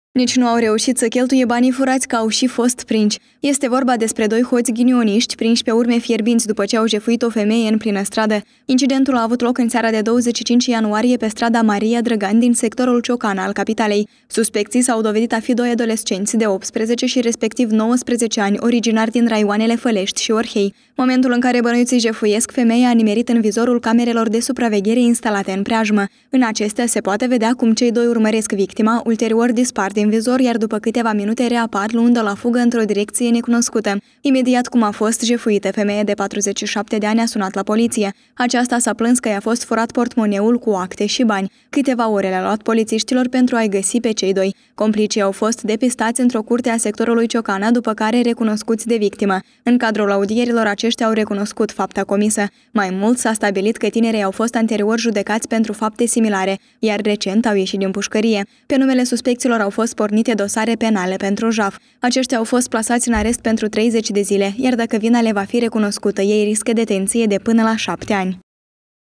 Nici nu au reușit să cheltuie banii furați, că au și fost prinși. Este vorba despre doi hoți ghinioniști prinși pe urme fierbinți după ce au jefuit o femeie în plină stradă. Incidentul a avut loc în seara de 25 ianuarie pe strada Maria Drăgan din sectorul Ciocan al capitalei. Suspecții s-au dovedit a fi doi adolescenți de 18 și respectiv 19 ani, originari din raioanele Fălești și Orhei. Momentul în care bănuiții jefuiesc femeia a nimerit în vizorul camerelor de supraveghere instalate în preajmă. În acestea se poate vedea cum cei doi urmăresc victima, ulterior dispar din vizor, iar după câteva minute reapar luând-o la fugă într-o direcție necunoscută. Imediat cum a fost jefuită, femeie de 47 de ani a sunat la poliție. Aceasta s-a plâns că i-a fost furat portmoneul cu acte și bani. Câteva ore le-a luat polițiștilor pentru a-i găsi pe cei doi. Complicii au fost depistați într-o curte a sectorului Ciocana, după care recunoscuți de victimă. În cadrul audierilor, aceștia au recunoscut fapta comisă. Mai mult, s-a stabilit că tinerii au fost anterior judecați pentru fapte similare, iar recent au ieșit din pușcărie. Pe numele suspecților au fost pornite dosare penale pentru jaf. Aceștia au fost plasați în arest pentru 30 de zile, iar dacă vina le va fi recunoscută, ei riscă detenție de până la 7 ani.